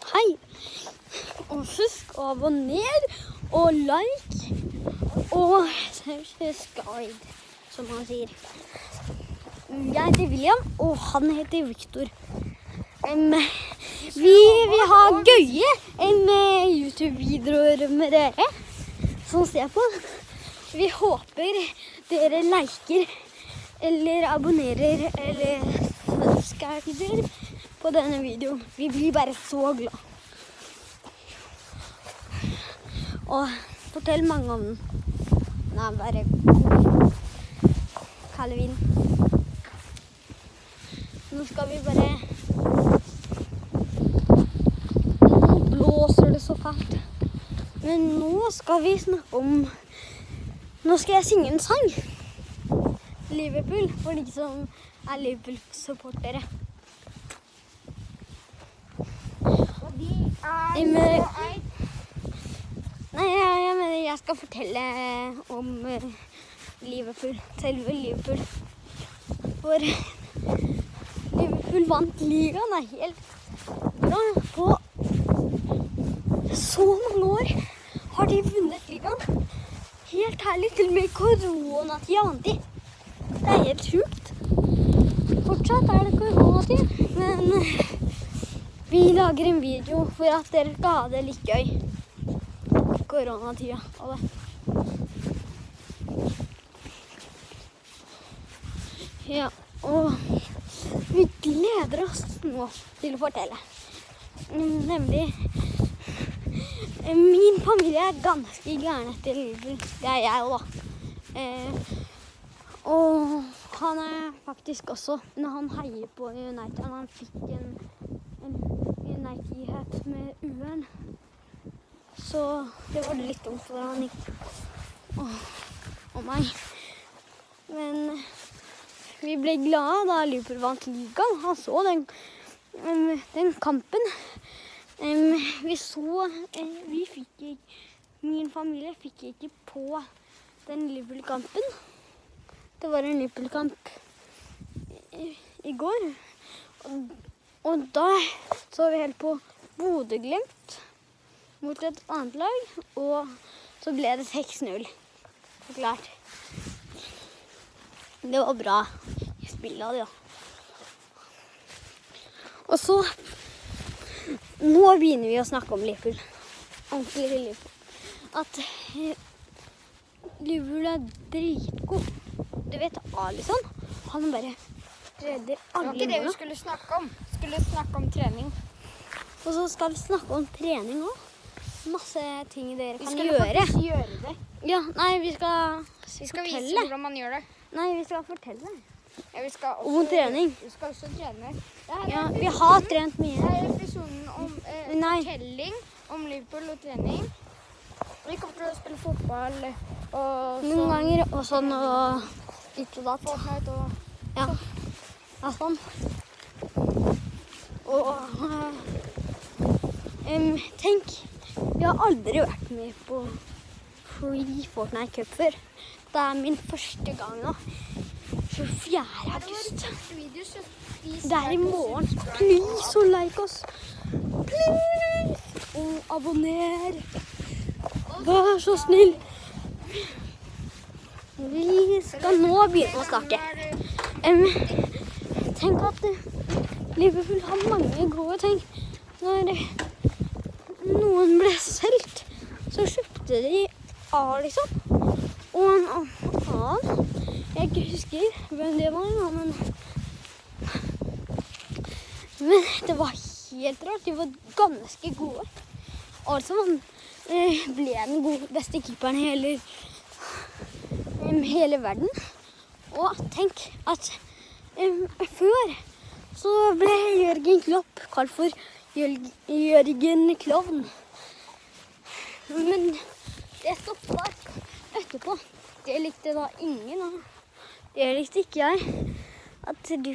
hei. Og husk å abonnere og like og subscribe, som han sier. Jeg heter William, og han heter Victor. Vi vil ha gøye YouTube-videoer med dere som ser på. Vi håper dere liker eller abonnerer eller subscriber på denne videoen. Vi blir bare så glad. Og fortell mange om den. Nei, bare Halloween. Nå skal vi bare... Nå blåser det så fælt. Men nå skal vi snakke om... Nå skal jeg synge en sang. Liverpool, for de som er Liverpool-supportere. Nei, jeg mener jeg skal fortelle om Liverpool, selve Liverpool. For Liverpool vant ligaen er helt bra. På så mange år har de vunnet ligaen. Helt herlig, til og med i koronatida vant de. Det er helt sjukt. Fortsatt er det koronatid, men vi lager en video for at dere skal ha det litt gøy. Koronatida og det. Ja, og vi gleder oss nå til å fortelle. Nemlig, min familie er ganske gærne etter Liverpool. Det er jeg også. Og han er faktisk også, når han heier på United, han fikk en United-hat med UN. Så det var litt dumt for han ikke og meg. Men vi ble glade da Liverpool vant ligaen. Han så den kampen. Min familie fikk ikke på den Liverpool-kampen. Det var en Liverpool-kamp i går. Og da så vi helt på Bodø/Glimt mot et annet lag, og så ble det 6-0. Forklart. Det var bra i spillet av det, da. Og så, nå begynner vi å snakke om Liverpool. Ordentlig Liverpool. At Liverpool er dritgod. Du vet, Alisson, han bare redder alle. Det var ikke det vi skulle snakke om. Vi skulle snakke om trening. Og så skal vi snakke om trening også. Masse ting dere kan gjøre. Vi skal faktisk gjøre det. Ja, nei, vi skal fortelle. Vise hvordan man gjør det. Nei, vi skal fortelle. Ja, vi skal også, om trening. Vi skal også trene. Ja, vi har trent mye. Det er episoden om fortelling om Liverpool og trening. Vi kommer til å spille fotball og noen ganger og sånn og litt og datt. Fortnite og ja. Ja, sånn. Og tenk, jeg har aldri vært med på Free Fortnite Cup før. Det er min første gang nå. 24. august. Det er i morgen. Please, så like oss. Please. Og abonner. Vær så snill. Vi skal nå begynne å snakke. Tenk at Liverpool har mange gode ting. Når noen ble solgt, så kjøpte de Alisson og en annen. Jeg ikke husker hvem det var, men det var helt rart. De var ganske gode. Alisson ble den beste keeperen i hele verden. Og tenk at før så ble Jørgen Klopp kalt for Jørgen Klovn. Men det stoppet etterpå. Det likte da ingen, og det likte ikke jeg. At du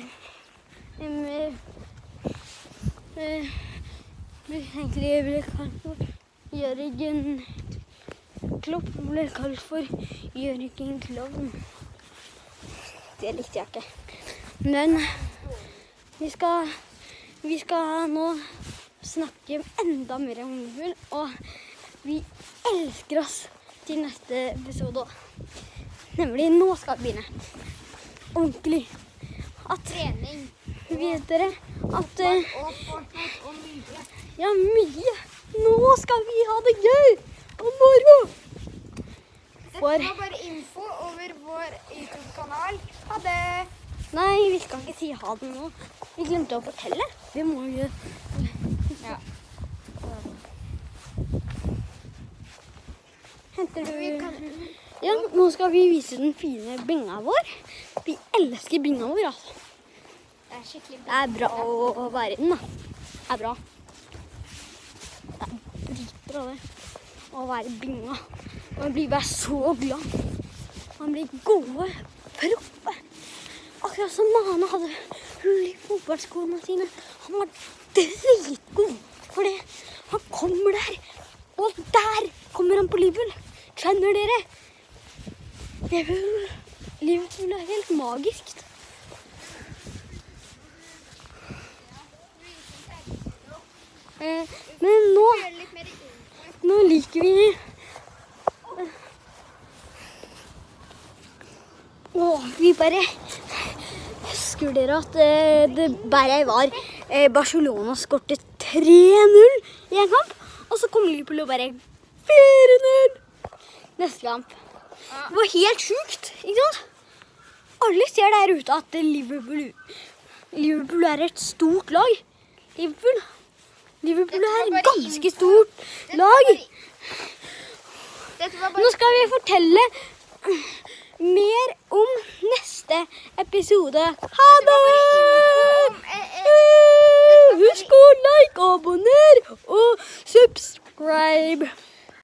egentlig ble kalt for Jørgen Klopp, ble kalt for Jørgen Klovn. Det likte jeg ikke. Men vi skal nå snakke enda mer om Liverpool, og vi elsker oss til neste episode. Nemlig, nå skal vi begynne. Ordentlig. Trening. Vet dere at Og Fortnite og mye. ja, mye. Nå skal vi ha det gøy og moro. Dette var bare info over vår YouTube-kanal. Ha det! Nei, vi skal ikke si ha det nå. Vi glemte å fortelle. Vi må jo... Ja. Henter du... Ja, nå skal vi vise den fine binga vår. Vi elsker binga vår, altså. Det er skikkelig Det er bra å være i den, da. Det er bra. Det er dritbra det. Å være i binga. Man blir bare så glad. Man blir gode, proffe. Akkurat som Mane hadde hull i fotballskoene sine. Han var dritgod. Fordi han kommer der. Og der kommer han på Liverpool. Skjønner dere? Liverpool er helt magisk. Men nå liker vi vi bare husker dere at det bare var Barcelona skårte 3-0 i en kamp, og så kom Liverpool og bare 4-0 neste kamp. Det var helt sjukt, ikke sant? Alle ser der ute at Liverpool er et stort lag. Liverpool er et ganske stort lag. Nå skal vi fortelle mer om neste episode. Ha det! Husk å like, abonner og subscribe.